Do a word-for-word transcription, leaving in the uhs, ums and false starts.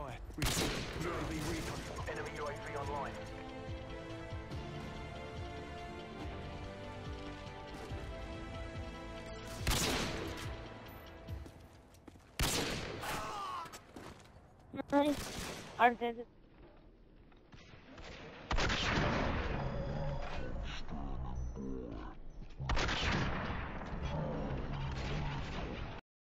by. U A V recon. Enemy U A V online. Nice. Our desert.